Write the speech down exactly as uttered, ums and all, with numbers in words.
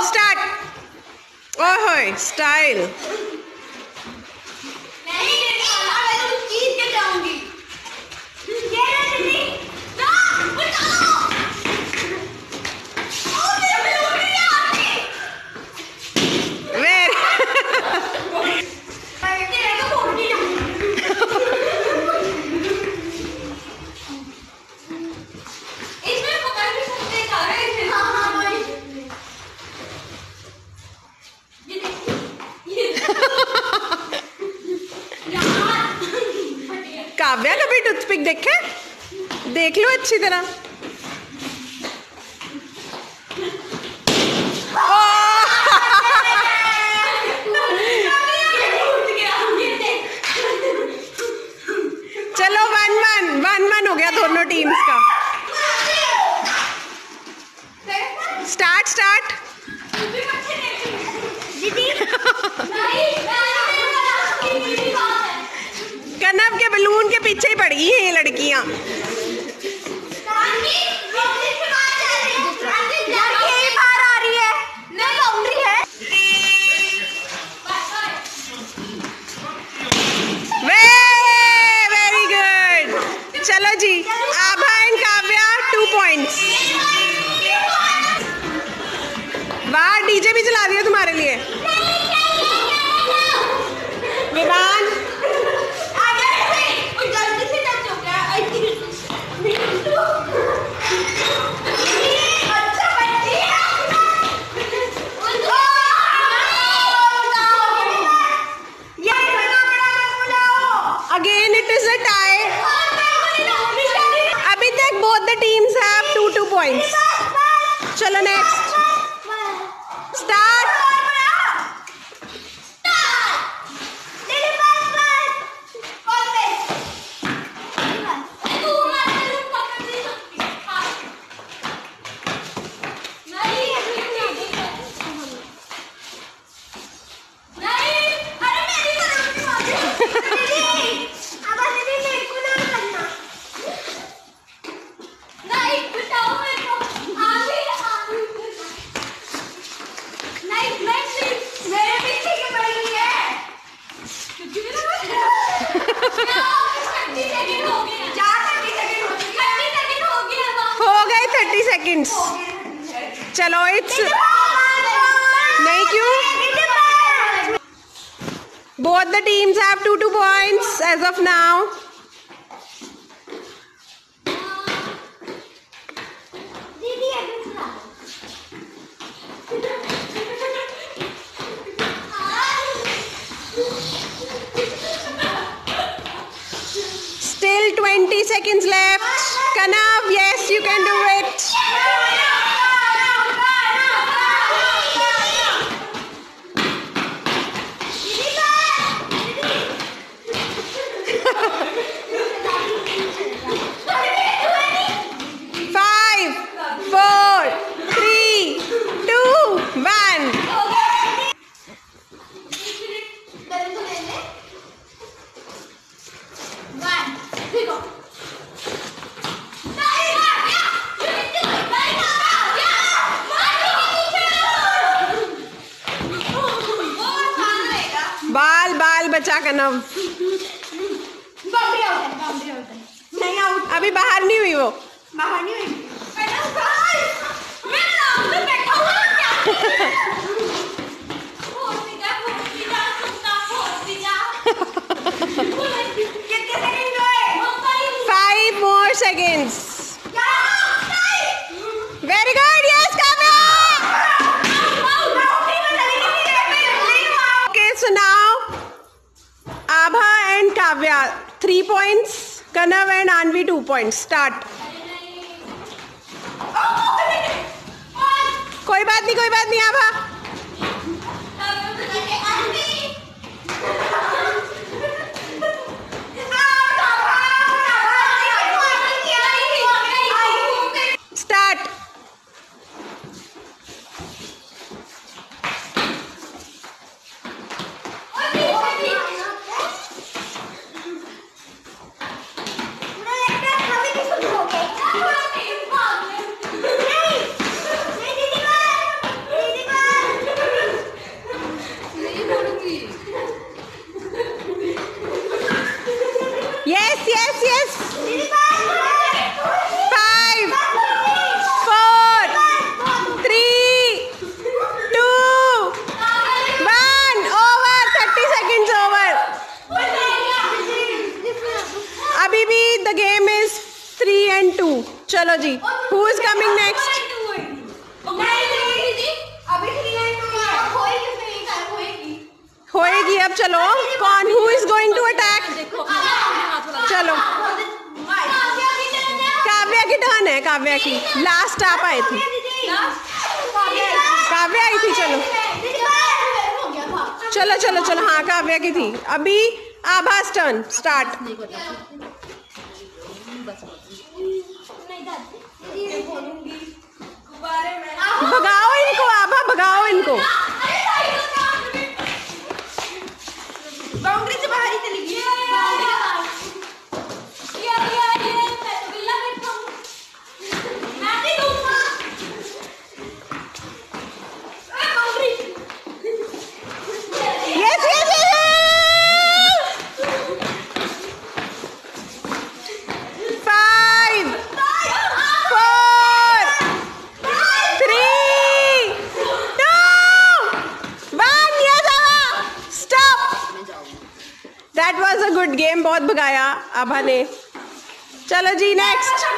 Start. ओए style. Kavya कभी toothpick देखे? देख लो अच्छी तरह। चलो वन वन वन वन हो गया दोनों टीम्स का। Start start. कनव के बलून के पीछे ही पड़ी हैं ये लड़कियां। Very good. चलो जी, Abha and Kavya two points. वाह, डीजे भी चला दिया तुम्हारे लिए। Vivaan Again it is a tie. अभी तक both the teams have two two points. चलो next. Start. Thirty seconds. चलो इट्स नहीं क्यों? Both the teams have two two points as of now. Still twenty seconds left. Kanav, yes, you can do it. Five, four, three, two, one. बाल बाल बचा कनव। नहीं out, अभी बाहर नहीं हुई वो। बाहर नहीं हुई। Five more seconds. Very good, yes Kavya. Okay, so now Abha and Kavya three points, Kanav and Anvi two points. Start. कोई बात नहीं, कोई बात नहीं आभा। स्टार्ट। चलो जी, हु इज कमिंग नेक्स्ट? होएगी अब। चलो कौन, who is going to attack? चलो काव्या की टर्न है, काव्या की। लास्ट आप आई थी, काव्या आई थी। चलो चलो चलो चलो, हाँ काव्या की थी। अभी आभास टर्न, स्टार्ट। भगाओ इनको आभा, भगाओ इनको। बाउंड्री से बाहर ही चली गई। Yes, yes, yes. Five, four, three, two, one. Yes, Abha, stop. That was a good game. बहुत भगाया आभा ने। चलो जी नेक्स्ट।